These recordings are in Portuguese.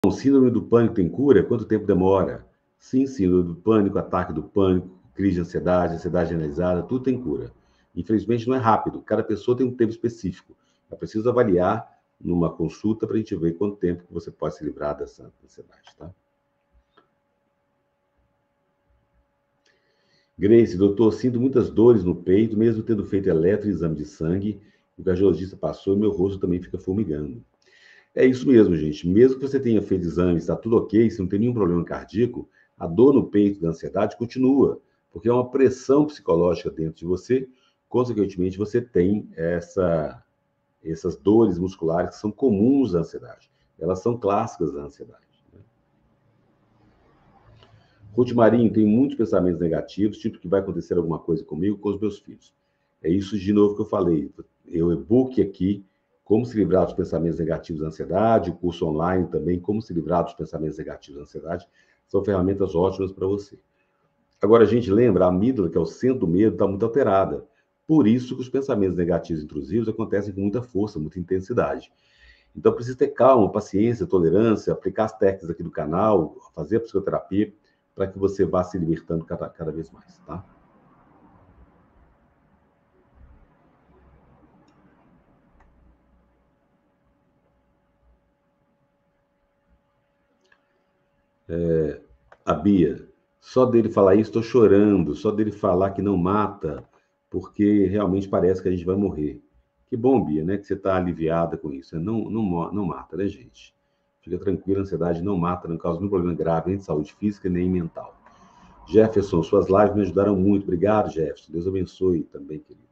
Síndrome do pânico tem cura? Quanto tempo demora? Sim, síndrome do pânico, ataque do pânico, crise de ansiedade generalizada, tudo tem cura. Infelizmente não é rápido, cada pessoa tem um tempo específico. É preciso avaliar numa consulta para a gente ver quanto tempo que você pode se livrar dessa ansiedade, tá? Grace, doutor, sinto muitas dores no peito, mesmo tendo feito eletro e exame de sangue. O cardiologista passou e meu rosto também fica formigando. É isso mesmo, gente. Mesmo que você tenha feito exames, está tudo ok, se não tem nenhum problema cardíaco, a dor no peito da ansiedade continua, porque é uma pressão psicológica dentro de você. Consequentemente, você tem essas dores musculares que são comuns à ansiedade. Elas são clássicas da ansiedade. Ruth Marinho tem muitos pensamentos negativos, tipo que vai acontecer alguma coisa comigo, com os meus filhos. É isso de novo que eu falei. Eu e-book aqui, como se livrar dos pensamentos negativos da ansiedade, o curso online também, como se livrar dos pensamentos negativos da ansiedade, são ferramentas ótimas para você. Agora, a gente lembra, a amígdala, que é o centro do medo, está muito alterada. Por isso que os pensamentos negativos intrusivos acontecem com muita força, muita intensidade. Então, precisa ter calma, paciência, tolerância, aplicar as técnicas aqui do canal, fazer a psicoterapia, para que você vá se libertando cada vez mais, tá? A Bia, só dele falar isso, estou chorando, só dele falar que não mata, porque realmente parece que a gente vai morrer. Que bom, Bia, né, que você está aliviada com isso. Não mata, né, gente? Fica tranquila, a ansiedade não mata, não causa nenhum problema grave, nem de saúde física, nem mental. Jefferson, suas lives me ajudaram muito. Obrigado, Jefferson. Deus abençoe também, querido.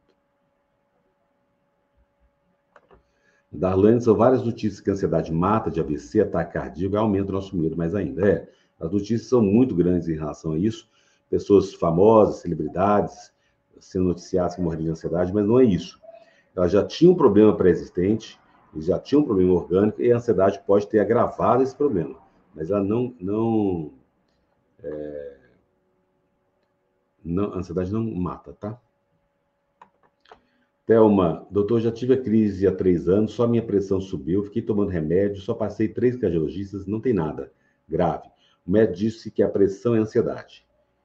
Darlene, são várias notícias que a ansiedade mata, de AVC, ataque cardíaco, aumenta o nosso medo mais ainda. As notícias são muito grandes em relação a isso. Pessoas famosas, celebridades, sendo noticiadas que morreram de ansiedade, mas não é isso. Ela já tinha um problema pré-existente, já tinha um problema orgânico, e a ansiedade pode ter agravado esse problema. Mas ela a ansiedade não mata, tá? Thelma, doutor, já tive a crise há 3 anos, só minha pressão subiu, fiquei tomando remédio, só passei 3 cardiologistas, não tem nada grave. O médico disse que a pressão é ansiedade.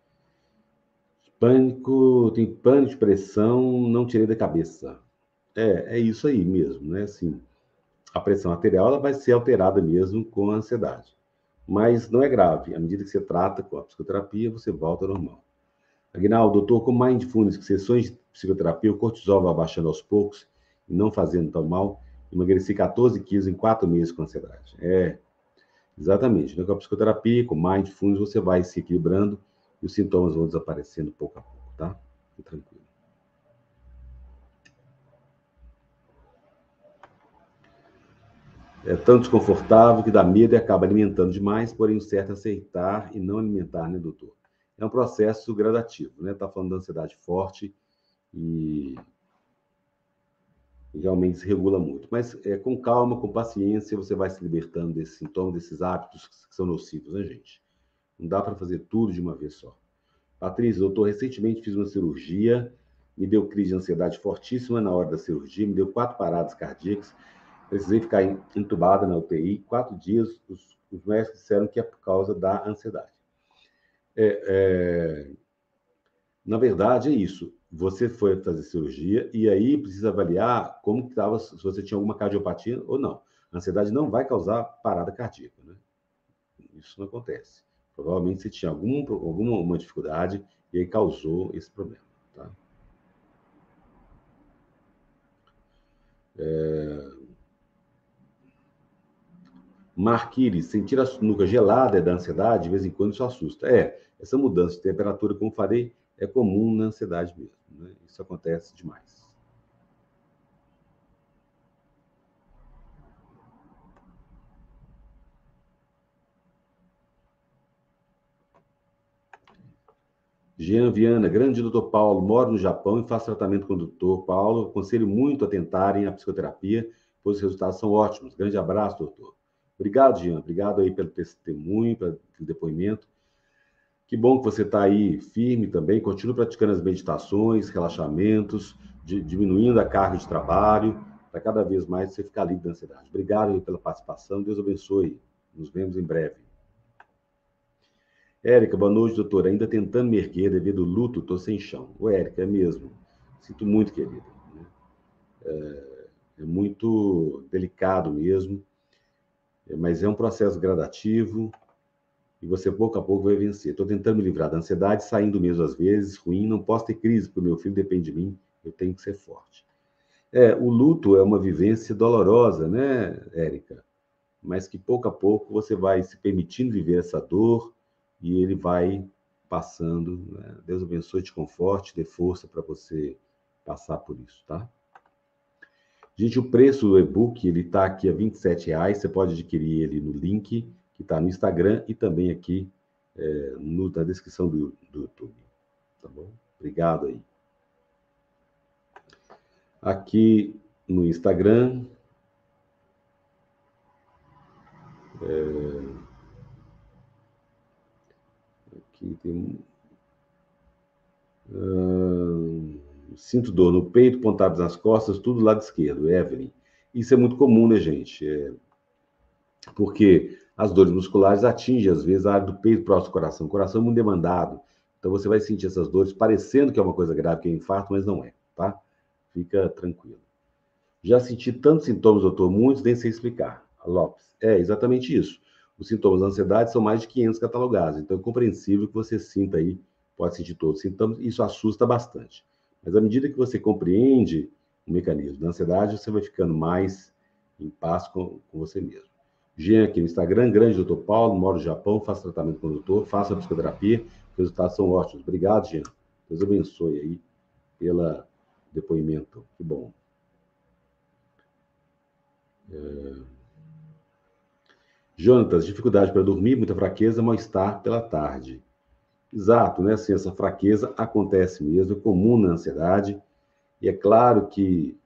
Pânico, tem pânico, pressão, não tirei da cabeça. É isso aí mesmo, né? Assim, a pressão arterial ela vai ser alterada mesmo com a ansiedade. Mas não é grave. À medida que você trata com a psicoterapia, você volta ao normal. Aguinaldo, doutor, com mindfulness, que sessões de psicoterapia, o cortisol vai baixando aos poucos, e não fazendo tão mal, emagreci 14 quilos em 4 meses com ansiedade. Exatamente. Com a psicoterapia, com mindfulness, você vai se equilibrando e os sintomas vão desaparecendo pouco a pouco, tá? Fique tranquilo. É tão desconfortável que dá medo e acaba alimentando demais, porém o certo é aceitar e não alimentar, né, doutor? É um processo gradativo, né? Tá falando da ansiedade forte e realmente se regula muito. Mas com calma, com paciência, você vai se libertando desses sintomas, desses hábitos que são nocivos, né, gente? Não dá para fazer tudo de uma vez só. Patrícia, doutor, recentemente fiz uma cirurgia, me deu crise de ansiedade fortíssima na hora da cirurgia, me deu 4 paradas cardíacas, precisei ficar entubada na UTI, 4 dias, os médicos disseram que é por causa da ansiedade. Na verdade, é isso. Você foi fazer cirurgia e aí precisa avaliar como que estava, se você tinha alguma cardiopatia ou não. A ansiedade não vai causar parada cardíaca, né? Isso não acontece. Provavelmente você tinha alguma dificuldade e aí causou esse problema, tá? Marquires, sentir a nuca gelada é da ansiedade, de vez em quando isso assusta. Essa mudança de temperatura, como falei, é comum na ansiedade mesmo, né? Isso acontece demais. Jean Viana, grande doutor Paulo, moro no Japão e faço tratamento com o doutor Paulo. Aconselho muito a tentarem a psicoterapia, pois os resultados são ótimos. Grande abraço, doutor. Obrigado, Jean. Obrigado aí pelo testemunho, pelo depoimento. Que bom que você está aí firme também. Continue praticando as meditações, relaxamentos, diminuindo a carga de trabalho, para cada vez mais você ficar livre da ansiedade. Obrigado pela participação. Deus abençoe. Nos vemos em breve. Érica, boa noite, doutora. Ainda tentando me erguer devido ao luto, estou sem chão. Ô, Érica, é mesmo. Sinto muito, querida. É muito delicado mesmo, mas é um processo gradativo e você pouco a pouco vai vencer. Estou tentando me livrar da ansiedade, saindo mesmo às vezes, ruim, não posso ter crise, porque o meu filho depende de mim, eu tenho que ser forte. O luto é uma vivência dolorosa, né, Érica? Mas que pouco a pouco você vai se permitindo viver essa dor e ele vai passando, né? Deus abençoe, te conforte, dê força para você passar por isso, tá? Gente, o preço do e-book, ele está aqui a R$ 27. Você pode adquirir ele no link que está no Instagram e também aqui na descrição do YouTube. Tá bom? Obrigado aí. Aqui no Instagram. Aqui tem. Sinto dor no peito, pontadas nas costas, tudo do lado esquerdo, Evelyn. Isso é muito comum, né, gente? Porque as dores musculares atingem, às vezes, a área do peito próximo ao coração. O coração é muito demandado. Então, você vai sentir essas dores parecendo que é uma coisa grave, que é infarto, mas não é, tá? Fica tranquilo. Já senti tantos sintomas, doutor, muitos nem sei explicar. Lopes, é exatamente isso. Os sintomas da ansiedade são mais de 500 catalogados. Então, é compreensível que você sinta aí, pode sentir todos os sintomas, isso assusta bastante. Mas à medida que você compreende o mecanismo da ansiedade, você vai ficando mais em paz com você mesmo. Jean aqui no Instagram, grande doutor Paulo, moro no Japão, faço tratamento com o doutor, faço a psicoterapia, os resultados são ótimos. Obrigado, Jean. Deus abençoe aí pelo depoimento. Que bom. Jonatas, dificuldade para dormir, muita fraqueza, mal-estar pela tarde. Exato, né? Assim, essa fraqueza acontece mesmo, é comum na ansiedade. E é claro que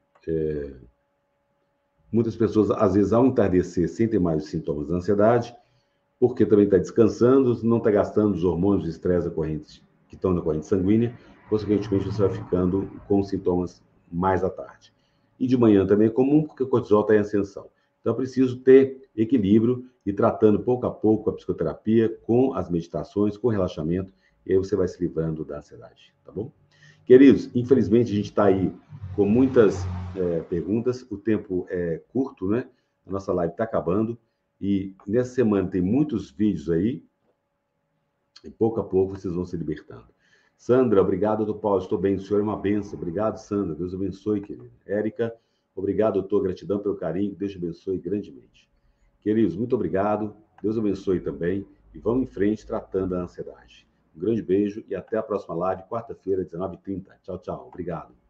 muitas pessoas, às vezes, ao entardecer, sentem mais os sintomas da ansiedade, porque também está descansando, não está gastando os hormônios de estresse que estão na corrente sanguínea, consequentemente você vai ficando com sintomas mais à tarde. E de manhã também é comum, porque o cortisol está em ascensão. Então é preciso ter equilíbrio e tratando pouco a pouco a psicoterapia, com as meditações, com o relaxamento, e aí você vai se livrando da ansiedade, tá bom? Queridos, infelizmente a gente está aí com muitas perguntas, o tempo é curto, né? A nossa live está acabando. E nessa semana tem muitos vídeos aí, e pouco a pouco vocês vão se libertando. Sandra, obrigado, doutor Paulo, estou bem, o senhor é uma benção. Obrigado, Sandra, Deus abençoe, querido. Érica, obrigado, doutor, gratidão pelo carinho, Deus te abençoe grandemente. Queridos, muito obrigado, Deus abençoe também, e vamos em frente tratando a ansiedade. Um grande beijo e até a próxima live, quarta-feira, 19h30. Tchau, tchau, obrigado.